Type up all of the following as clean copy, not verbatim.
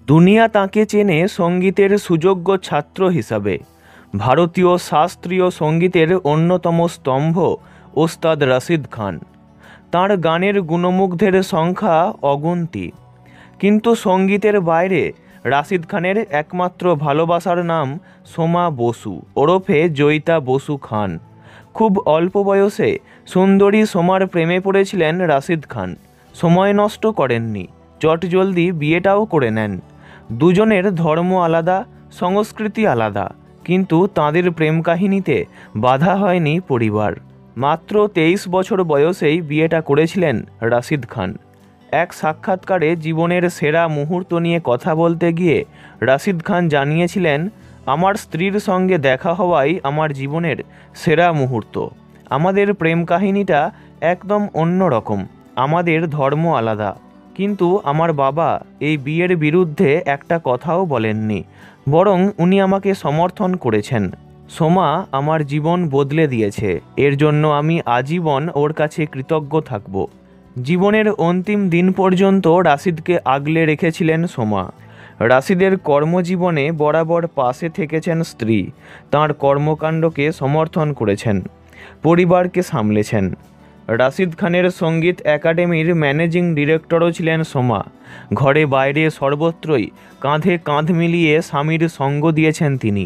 দুনিয়া তাকে চেনে সঙ্গীতের সুযোগ্য ছাত্র হিসাবে। ভারতীয় শাস্ত্রীয় সঙ্গীতের অন্যতম স্তম্ভ ওস্তাদ রশিদ খান। তাঁর গানের গুণমুগ্ধের সংখ্যা অগুন্তি। কিন্তু সঙ্গীতের বাইরে রশিদ খানের একমাত্র ভালোবাসার নাম সোমা বসু ওরফে জয়িতা বসু খান। খুব অল্প বয়সে সুন্দরী সোমার প্রেমে পড়েছিলেন রশিদ খান। সময় নষ্ট করেননি, চটজলদি বিয়েটাও করে নেন। দুজনের ধর্ম আলাদা, সংস্কৃতি আলাদা, কিন্তু তাঁদের প্রেম কাহিনীতে বাধা হয়নি পরিবার। মাত্র 23 বছর বয়সেই বিয়েটা করেছিলেন রশিদ খান। এক সাক্ষাৎকারে জীবনের সেরা মুহূর্ত নিয়ে কথা বলতে গিয়ে রশিদ খান জানিয়েছিলেন, আমার স্ত্রীর সঙ্গে দেখা হওয়াই আমার জীবনের সেরা মুহূর্ত। আমাদের প্রেম কাহিনীটা একদম অন্য রকম, আমাদের ধর্ম আলাদা, কিন্তু আমার বাবা এই বিয়ের বিরুদ্ধে একটা কথাও বলেননি, বরং উনি আমাকে সমর্থন করেছেন। সোমা আমার জীবন বদলে দিয়েছে, এর জন্য আমি আজীবন ওর কাছে কৃতজ্ঞ থাকব। জীবনের অন্তিম দিন পর্যন্ত রশিদকে আগলে রেখেছিলেন সোমা। রশিদের কর্মজীবনে বরাবর পাশে থেকেছেন স্ত্রী, তাঁর কর্মকাণ্ডকে সমর্থন করেছেন, পরিবারকে সামলেছেন। রশিদ খানের সঙ্গীত একাডেমির ম্যানেজিং ডিরেক্টরও ছিলেন সোমা। ঘরে বাইরে সর্বত্রই কাঁধে কাঁধ মিলিয়ে স্বামীর সঙ্গ দিয়েছেন তিনি।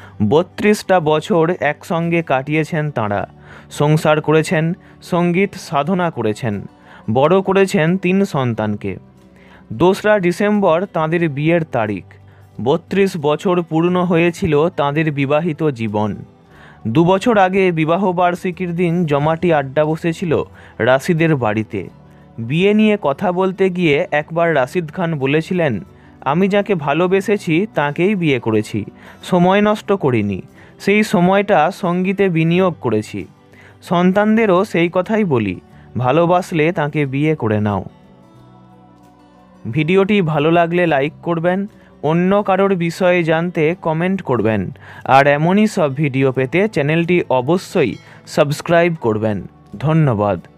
32টা বছর একসঙ্গে কাটিয়েছেন তাঁরা। সংসার করেছেন, সঙ্গীত সাধনা করেছেন, বড় করেছেন 3 সন্তানকে। 2রা ডিসেম্বর তাঁদের বিয়ের তারিখ। 32 বছর পূর্ণ হয়েছিল তাঁদের বিবাহিত জীবন। 2 বছর আগে বিবাহবার্ষিকীর দিন জমাটি আড্ডা বসেছিল রশিদের বাড়িতে। বিয়ে নিয়ে কথা বলতে গিয়ে একবার রশিদ খান বলেছিলেন, আমি যাকে ভালোবেসেছি তাকেই বিয়ে করেছি, সময় নষ্ট করিনি, সেই সময়টা সঙ্গীতে বিনিয়োগ করেছি। সন্তানদেরও সেই কথাই বলি, ভালোবাসলে তাকে বিয়ে করে নাও। ভিডিওটি ভালো লাগলে লাইক করবেন, অন্য কারোর বিষয়ে জানতে কমেন্ট করবেন, আর এমনই সব ভিডিও পেতে চ্যানেলটি অবশ্যই সাবস্ক্রাইব করবেন। ধন্যবাদ।